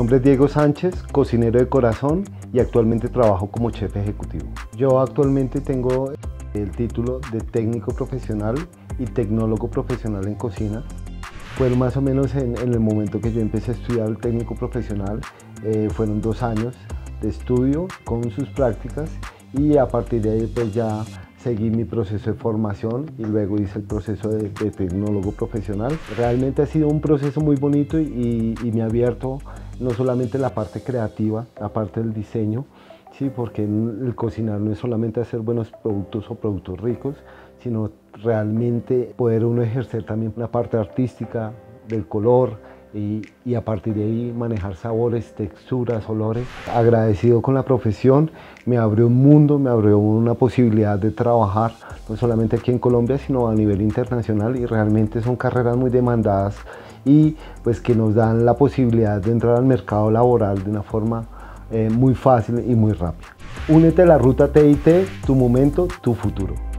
nombre es Diego Sánchez, cocinero de corazón y actualmente trabajo como chef ejecutivo. Yo actualmente tengo el título de técnico profesional y tecnólogo profesional en cocina. Fue más o menos en el momento que yo empecé a estudiar el técnico profesional, fueron 2 años de estudio con sus prácticas y a partir de ahí pues ya seguí mi proceso de formación y luego hice el proceso de tecnólogo profesional. Realmente ha sido un proceso muy bonito y me ha abierto no solamente la parte creativa, la parte del diseño, sí, porque el cocinar no es solamente hacer buenos productos o productos ricos, sino realmente poder uno ejercer también la parte artística del color, y a partir de ahí manejar sabores, texturas, olores. Agradecido con la profesión, me abrió un mundo, me abrió una posibilidad de trabajar no solamente aquí en Colombia sino a nivel internacional, y realmente son carreras muy demandadas y pues que nos dan la posibilidad de entrar al mercado laboral de una forma muy fácil y muy rápida. Únete a la ruta TIT, tu momento, tu futuro.